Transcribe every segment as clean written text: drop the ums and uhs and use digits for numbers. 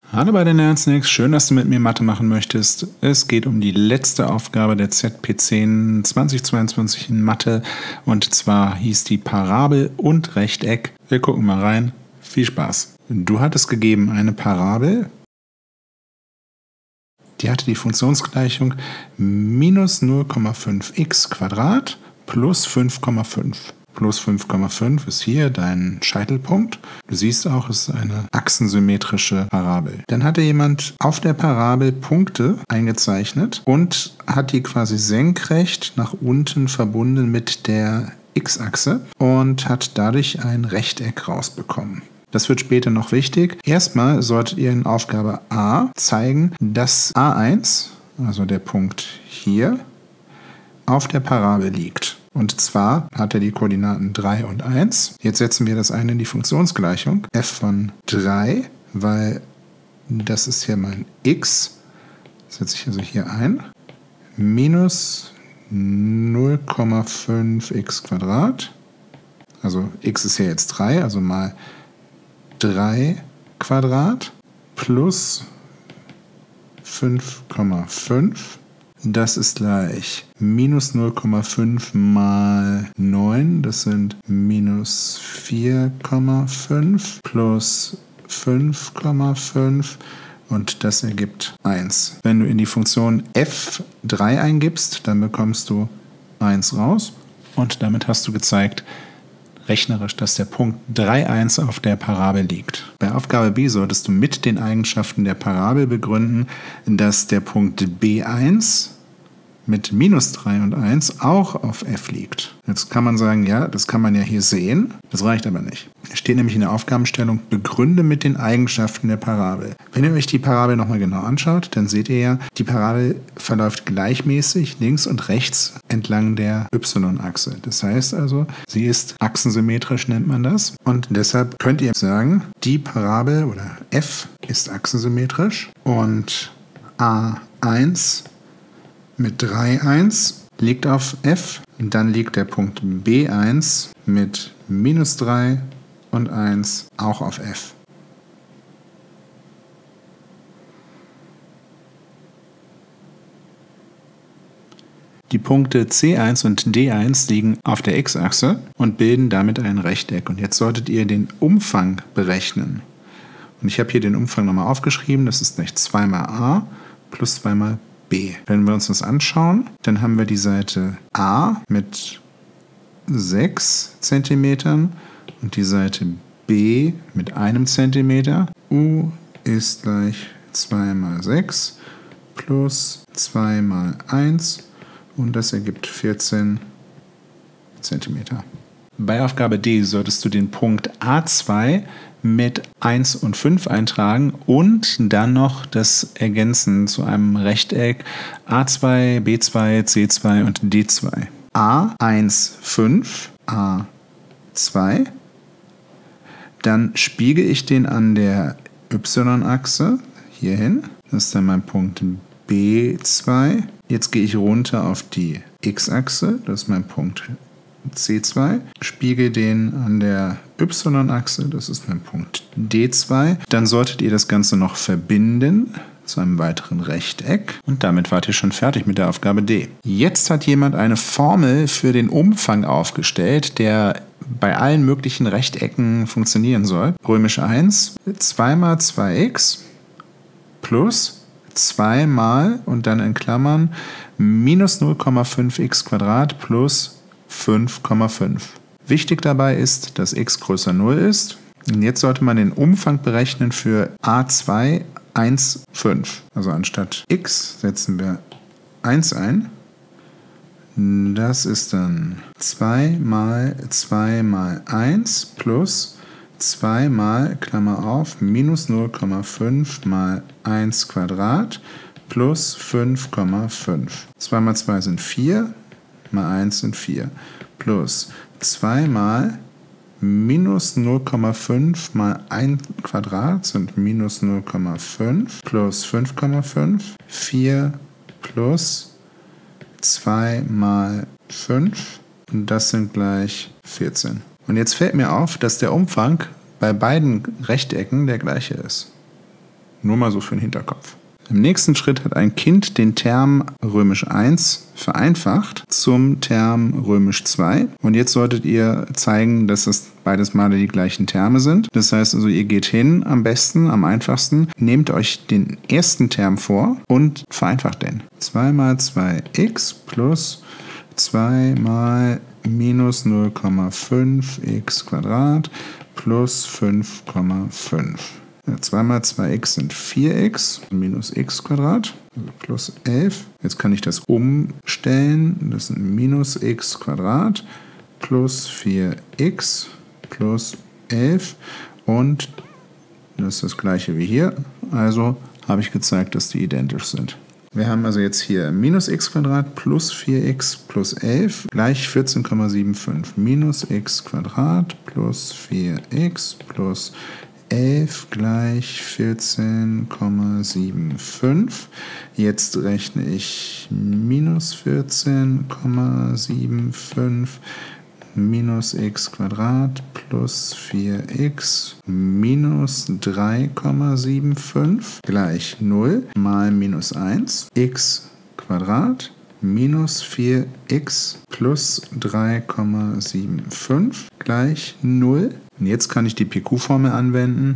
Hallo bei den Nerdsnacks, schön, dass du mit mir Mathe machen möchtest. Es geht um die letzte Aufgabe der ZP10 2022 in Mathe und zwar hieß die Parabel und Rechteck. Wir gucken mal rein. Viel Spaß. Du hattest gegeben eine Parabel, die hatte die Funktionsgleichung minus 0,5x² plus 5,5. Plus 5,5 ist hier dein Scheitelpunkt. Du siehst auch, es ist eine achsensymmetrische Parabel. Dann hatte jemand auf der Parabel Punkte eingezeichnet und hat die quasi senkrecht nach unten verbunden mit der x-Achse und hat dadurch ein Rechteck rausbekommen. Das wird später noch wichtig. Erstmal solltet ihr in Aufgabe A zeigen, dass A1, also der Punkt hier, auf der Parabel liegt. Und zwar hat er die Koordinaten 3 und 1. Jetzt setzen wir das eine in die Funktionsgleichung. f von 3, weil das ist hier mein x, setze ich also hier ein, minus 0,5x². Also x ist ja jetzt 3, also mal 3 Quadrat plus 5,5. Das ist gleich minus 0,5 mal 9, das sind minus 4,5 plus 5,5 und das ergibt 1. Wenn du in die Funktion f3 eingibst, dann bekommst du 1 raus und damit hast du gezeigt, rechnerisch, dass der Punkt 3,1 auf der Parabel liegt. Bei Aufgabe B solltest du mit den Eigenschaften der Parabel begründen, dass der Punkt B1 mit minus 3 und 1 auch auf f liegt. Jetzt kann man sagen, ja, das kann man ja hier sehen. Das reicht aber nicht. Es steht nämlich in der Aufgabenstellung, begründe mit den Eigenschaften der Parabel. Wenn ihr euch die Parabel nochmal genau anschaut, dann seht ihr ja, die Parabel verläuft gleichmäßig links und rechts entlang der y-Achse. Das heißt also, sie ist achsensymmetrisch, nennt man das. Und deshalb könnt ihr sagen, die Parabel oder f ist achsensymmetrisch und A1 mit 3,1 liegt auf f. Und dann liegt der Punkt B1 mit minus 3 und 1 auch auf f. Die Punkte C1 und D1 liegen auf der x-Achse und bilden damit ein Rechteck. Und jetzt solltet ihr den Umfang berechnen. Und ich habe hier den Umfang nochmal aufgeschrieben. Das ist gleich 2 mal a plus 2 mal b. Wenn wir uns das anschauen, dann haben wir die Seite a mit 6 cm und die Seite b mit 1 cm. U ist gleich 2 mal 6 plus 2 mal 1 und das ergibt 14 cm. Bei Aufgabe D solltest du den Punkt A2 mit 1 und 5 eintragen und dann noch das Ergänzen zu einem Rechteck A2, B2, C2 und D2. A1, 5, A2. Dann spiegel ich den an der y-Achse hierhin. Das ist dann mein Punkt B2. Jetzt gehe ich runter auf die x-Achse. Das ist mein Punkt C2, spiegel den an der y-Achse, das ist mein Punkt D2. Dann solltet ihr das Ganze noch verbinden zu einem weiteren Rechteck und damit wart ihr schon fertig mit der Aufgabe D. Jetzt hat jemand eine Formel für den Umfang aufgestellt, der bei allen möglichen Rechtecken funktionieren soll. Römisch 1, 2 mal 2x plus 2 mal und dann in Klammern minus 0,5x² plus 5,5. Wichtig dabei ist, dass x größer 0 ist. Und jetzt sollte man den Umfang berechnen für A2 1, 5. Also anstatt x setzen wir 1 ein. Das ist dann 2 mal 2 mal 1 plus 2 mal, Klammer auf, minus 0,5 mal 1² plus 5,5. 2 mal 2 sind 4. Mal 1 sind 4, plus 2 mal minus 0,5 mal 1² sind minus 0,5 plus 5,5, 4 plus 2 mal 5 und das sind gleich 14. Und jetzt fällt mir auf, dass der Umfang bei beiden Rechtecken der gleiche ist. Nur mal so für den Hinterkopf. Im nächsten Schritt hat ein Kind den Term römisch 1 vereinfacht zum Term römisch 2. Und jetzt solltet ihr zeigen, dass das beides Male die gleichen Terme sind. Das heißt also, ihr geht hin, am besten, am einfachsten, nehmt euch den ersten Term vor und vereinfacht den. 2 mal 2x plus 2 mal minus 0,5x² plus 5,5. 2 mal 2x sind 4x minus x², also plus 11. Jetzt kann ich das umstellen. Das sind minus x² plus 4x plus 11. Und das ist das gleiche wie hier. Also habe ich gezeigt, dass die identisch sind. Wir haben also jetzt hier minus x² plus 4x plus 11 gleich 14,75. Minus x² plus 4x plus 11 gleich 14,75. Jetzt rechne ich minus 14,75 minus x² plus 4x minus 3,75 gleich 0 mal minus 1 x² minus 4x plus 3,75 gleich 0. Und jetzt kann ich die PQ-Formel anwenden.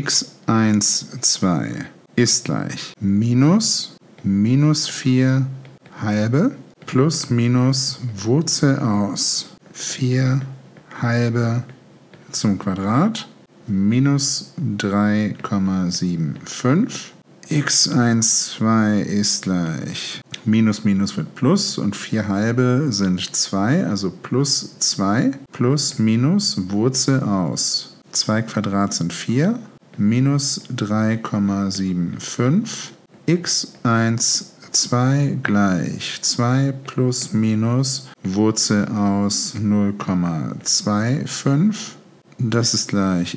x1,2 ist gleich minus 4 halbe plus minus Wurzel aus 4 halbe zum Quadrat minus 3,75. x1,2 ist gleich minus wird plus und 4 halbe sind 2, also plus 2 plus minus Wurzel aus 2² sind 4 minus 3,75 x1,2 gleich 2 plus minus Wurzel aus 0,25. Das ist gleich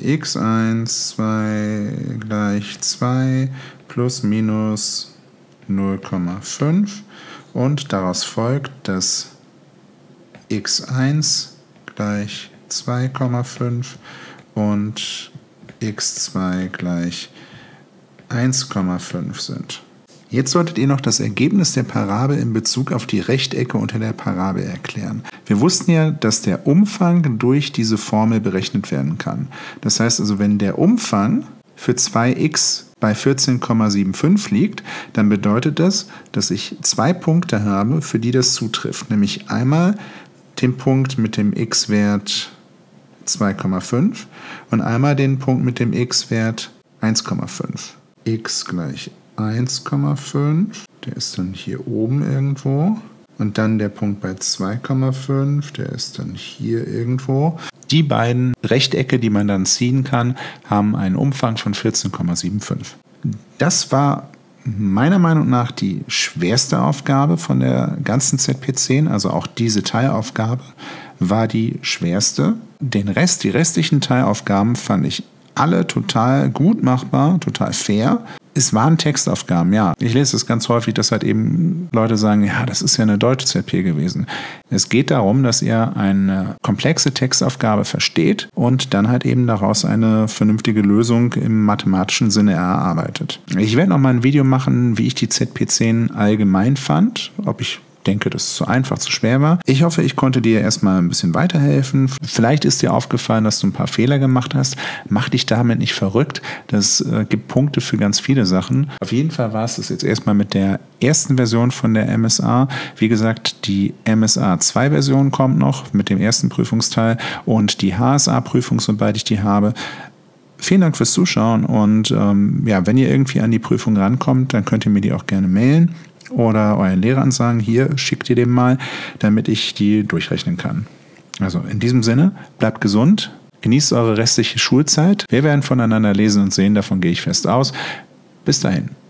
x1,2 gleich 2 plus minus 0,5 und daraus folgt, dass x1 gleich 2,5 und x2 gleich 1,5 sind. Jetzt solltet ihr noch das Ergebnis der Parabel in Bezug auf die Rechtecke unter der Parabel erklären. Wir wussten ja, dass der Umfang durch diese Formel berechnet werden kann. Das heißt also, wenn der Umfang für 2x bei 14,75 liegt, dann bedeutet das, dass ich 2 Punkte habe, für die das zutrifft. Nämlich einmal den Punkt mit dem x-Wert 2,5 und einmal den Punkt mit dem x-Wert 1,5. x gleich 1,5, der ist dann hier oben irgendwo. Und dann der Punkt bei 2,5, der ist dann hier irgendwo. Die beiden Rechtecke, die man dann ziehen kann, haben einen Umfang von 14,75. Das war meiner Meinung nach die schwerste Aufgabe von der ganzen ZP10, also auch diese Teilaufgabe war die schwerste. Die restlichen Teilaufgaben fand ich alle total gut machbar, total fair. Es waren Textaufgaben, ja. Ich lese es ganz häufig, dass halt eben Leute sagen, ja, das ist ja eine deutsche ZP gewesen. Es geht darum, dass ihr eine komplexe Textaufgabe versteht und dann halt eben daraus eine vernünftige Lösung im mathematischen Sinne erarbeitet. Ich werde noch mal ein Video machen, wie ich die ZP10 allgemein fand, ob ich denke, dass es zu einfach, zu schwer war. Ich hoffe, ich konnte dir erstmal ein bisschen weiterhelfen. Vielleicht ist dir aufgefallen, dass du ein paar Fehler gemacht hast. Mach dich damit nicht verrückt. Das gibt Punkte für ganz viele Sachen. Auf jeden Fall war es das jetzt erstmal mit der ersten Version von der MSA. Wie gesagt, die MSA 2 Version kommt noch mit dem ersten Prüfungsteil und die HSA-Prüfung, sobald ich die habe. Vielen Dank fürs Zuschauen und ja, wenn ihr irgendwie an die Prüfung rankommt, dann könnt ihr mir die auch gerne mailen. Oder euren Lehrern sagen, hier, schickt ihr dem mal, damit ich die durchrechnen kann. Also in diesem Sinne, bleibt gesund, genießt eure restliche Schulzeit. Wir werden voneinander lesen und sehen, davon gehe ich fest aus. Bis dahin.